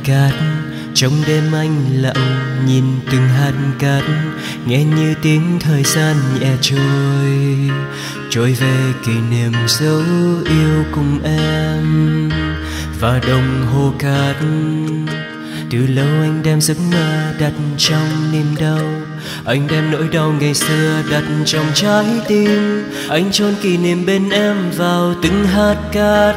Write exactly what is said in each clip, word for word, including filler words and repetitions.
cát. Trong đêm anh lặng nhìn từng hạt cát, nghe như tiếng thời gian nhẹ trôi, trôi về kỷ niệm dấu yêu cùng em. Và đồng hồ cát, từ lâu anh đem giấc mơ đặt trong niềm đau. Anh đem nỗi đau ngày xưa đặt trong trái tim. Anh chôn kỷ niệm bên em vào từng hạt cát.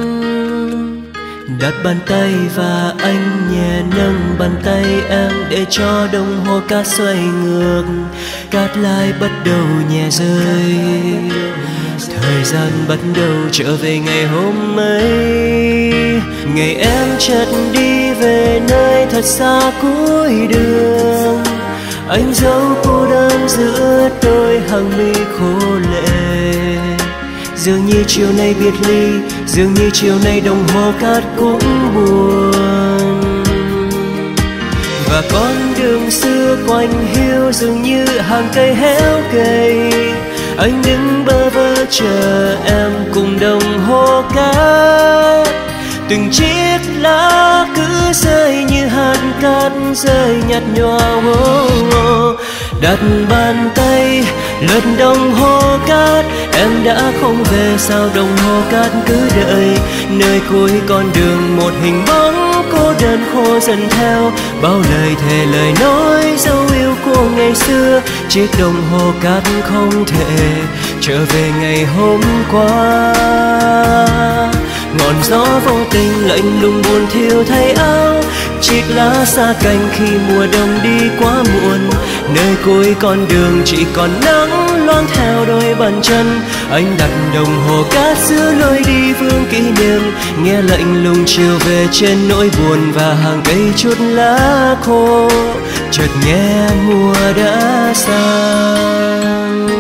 Đặt bàn tay và anh nhẹ nâng bàn tay em, để cho đồng hồ cát xoay ngược, cát lại bắt đầu nhẹ rơi. Thời gian bắt đầu trở về ngày hôm ấy, ngày em chợt đi về nơi thật xa cuối đường. Anh dấu cô đơn giữa đôi hàng mi khô lệ. Dường như chiều nay biệt ly, dường như chiều nay đồng hồ cát cũng buồn. Và con đường xưa quạnh hiu dường như hàng cây héo gầy. Anh đứng bơ vơ chờ em cùng đồng hồ cát. Từng chiếc lá cứ rơi như hạt cát rơi nhạt nhòa. Oh, oh. Đặt bàn tay lướt đồng hồ cát, em đã không về sao đồng hồ cát cứ đợi. Nơi cuối con đường một hình bóng cô đơn khô dần theo. Bao lời thề lời nói dấu yêu của ngày xưa, chiếc đồng hồ cát không thể trở về ngày hôm qua. Ngọn gió vô tình lạnh lùng buồn thiêu thay áo, chiếc lá xa cành khi mùa đông đi quá muộn. Nơi cuối con đường chỉ còn nắng loáng theo đôi bàn chân. Anh đặt đồng hồ cát giữa lối đi vương kỷ niệm, nghe lạnh lùng chiều về trên nỗi buồn và hàng cây chút lá khô. Chợt nghe mùa đã sang.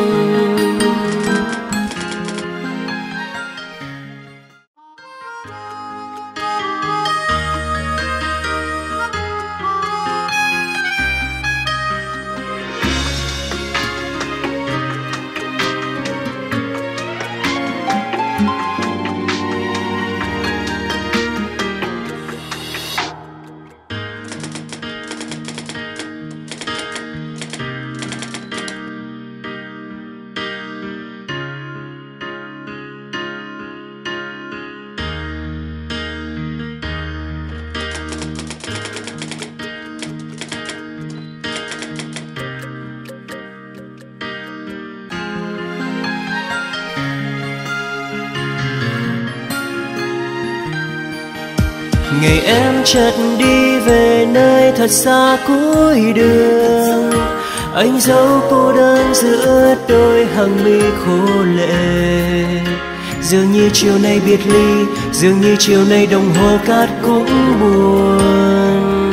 Ngày em chợt đi về nơi thật xa cuối đường. Anh dấu cô đơn giữa đôi hàng mi khô lệ. Dường như chiều nay biệt ly, dường như chiều nay đồng hồ cát cũng buồn.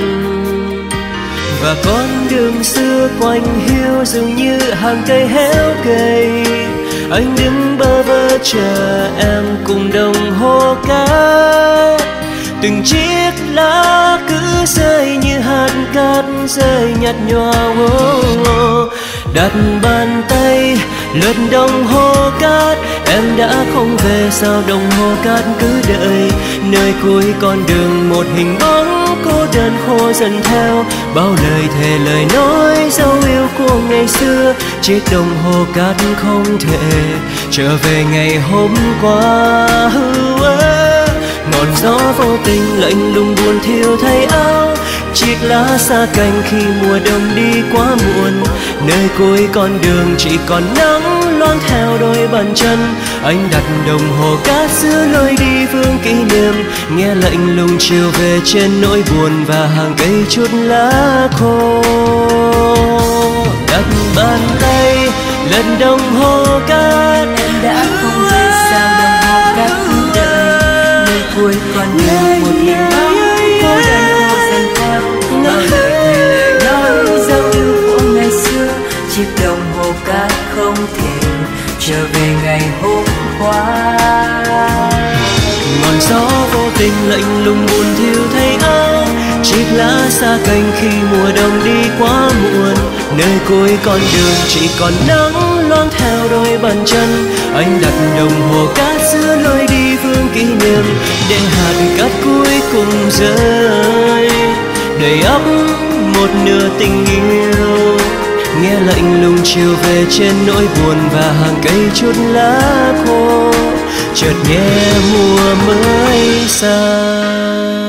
Và con đường xưa quạnh hiu dường như hàng cây héo gầy. Anh đứng bơ vơ chờ em cùng đồng hồ cát. Từng chiếc lá cứ rơi như hạt cát rơi nhạt nhòa. Oh, oh. Đặt bàn tay lướt đồng hồ cát, em đã không về sao đồng hồ cát cứ đợi. Nơi cuối con đường một hình bóng cô đơn khô dần theo. Bao lời thề lời nói dấu yêu của ngày xưa, chiếc đồng hồ cát không thể trở về ngày hôm qua. Ngọn gió vô tình lạnh lùng buồn thiêu thay áo, chiếc lá xa cành khi mùa đông đi quá muộn. Nơi cuối con đường chỉ còn nắng loáng theo đôi bàn chân. Anh đặt đồng hồ cát giữa lối đi vương kỷ niệm, nghe lạnh lùng chiều về trên nỗi buồn và hàng cây chút lá khô. Đặt bàn tay lần đồng hồ cát, em đã không về sao đồng hồ cát cứ đợi. Nơi cuối con đường một hình bóng cô đơn khô dần theo. Bao lời thề lời nói dấu yêu của ngày xưa, chiếc đồng hồ cát không thể trở về ngày hôm qua. Ngọn gió vô tình lạnh lùng buồn thiêu thay áo, chiếc lá xa cành khi mùa đông đi quá muộn. Nơi cuối con đường chỉ còn nắng loáng theo đôi bàn chân. Anh đặt đồng hồ cát giữa lối đi vương kỷ niệm để hạt cát cuối cùng rơi đầy ắp một nửa tình yêu. Nghe lạnh lùng chiều về trên nỗi buồn và hàng cây chút lá khô, chợt nghe mùa mới xa.